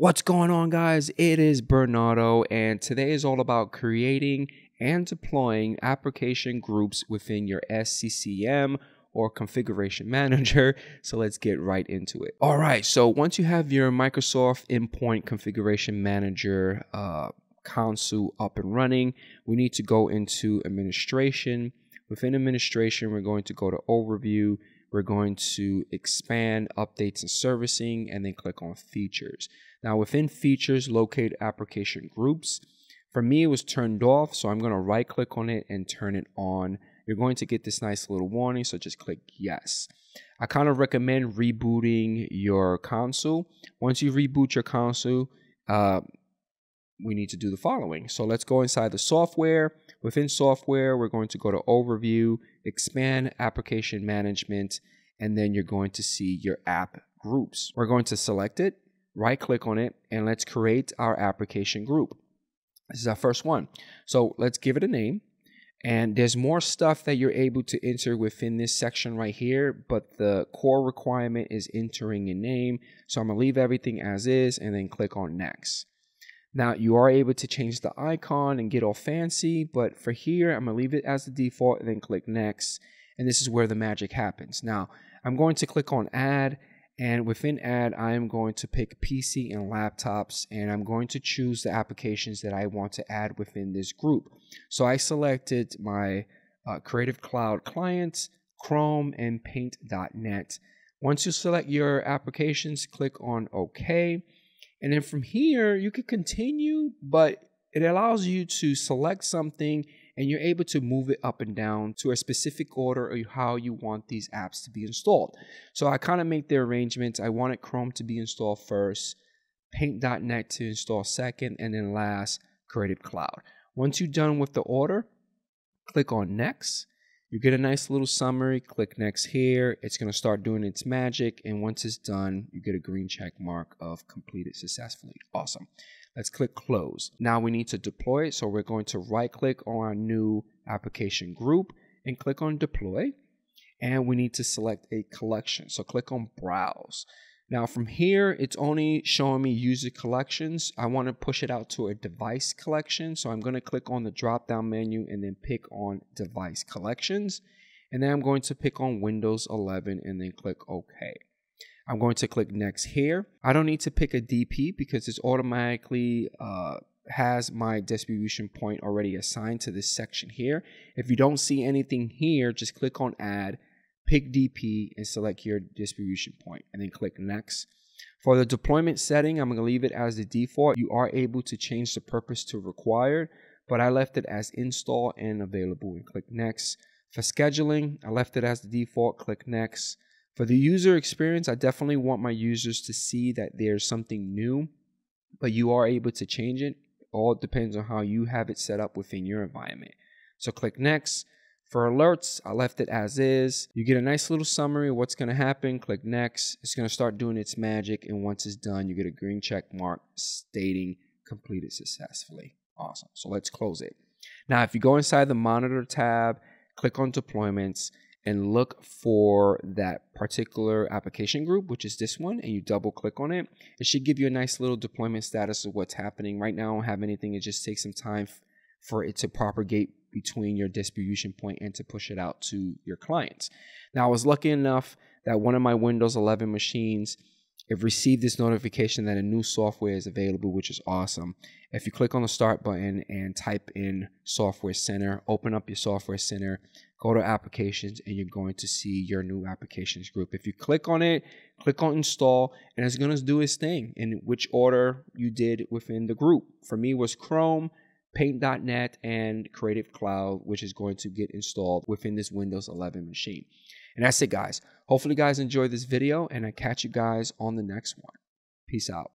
What's going on, guys? It is Bernardo, and today is all about creating and deploying application groups within your SCCM or configuration manager. So let's get right into it. All right, so once you have your Microsoft Endpoint Configuration Manager console up and running, we need to go into administration. Within administration, we're going to go to overview. We're going to expand updates and servicing, and then click on features. Now within features, locate application groups. For me, it was turned off, so I'm going to right click on it and turn it on. You're going to get this nice little warning, so just click yes. I kind of recommend rebooting your console. Once you reboot your console, we need to do the following. So let's go inside the software. Within software, we're going to go to overview, expand application management, and then you're going to see your app groups. We're going to select it, right click on it, and let's create our application group. This is our first one. So let's give it a name. And there's more stuff that you're able to enter within this section right here, but the core requirement is entering a name. So I'm gonna leave everything as is and then click on next. Now you are able to change the icon and get all fancy, but for here, I'm gonna leave it as the default and then click next. And this is where the magic happens. Now I'm going to click on add, and within add, I am going to pick PC and laptops, and I'm going to choose the applications that I want to add within this group. So I selected my Creative Cloud clients, Chrome, and Paint.net. Once you select your applications, click on OK. And then from here, you can continue, but it allows you to select something and you're able to move it up and down to a specific order of how you want these apps to be installed. So I kind of make the arrangements. I wanted Chrome to be installed first, Paint.net to install second, and then last, Creative Cloud. Once you're done with the order, click on next. You get a nice little summary, click next here. It's going to start doing its magic, and once it's done, you get a green check mark of completed successfully. Awesome. Let's click close. Now we need to deploy it, so we're going to right click on our new application group and click on deploy, and we need to select a collection. So click on browse. Now from here, it's only showing me user collections. I want to push it out to a device collection. So I'm going to click on the drop down menu and then pick on device collections. And then I'm going to pick on Windows 11 and then click OK. I'm going to click next here. I don't need to pick a DP because it's automatically has my distribution point already assigned to this section here. If you don't see anything here, just click on add, pick DP, and select your distribution point, and then click next. For the deployment setting, I'm going to leave it as the default. You are able to change the purpose to required, but I left it as install and available, and click next. For scheduling, I left it as the default, click next. For the user experience, I definitely want my users to see that there's something new, but you are able to change it. All depends on how you have it set up within your environment. So click next. For alerts, I left it as is. You get a nice little summary of what's going to happen. Click next. It's going to start doing its magic, and once it's done, you get a green check mark stating completed successfully. Awesome. So let's close it. Now, if you go inside the monitor tab, click on deployments, and look for that particular application group, which is this one, and you double click on it. It should give you a nice little deployment status of what's happening. Right now, I don't have anything. It just takes some time for it to propagate between your distribution point and to push it out to your clients. Now, I was lucky enough that one of my Windows 11 machines, it received this notification that a new software is available, which is awesome. If you click on the start button and type in Software Center, open up your Software Center, go to applications, and you're going to see your new applications group. If you click on it, click on install, and it's going to do its thing in which order you did within the group. For me, it was Chrome, Paint.net, and Creative Cloud, which is going to get installed within this Windows 11 machine. And that's it, guys. Hopefully you guys enjoyed this video, and I catch you guys on the next one. Peace out.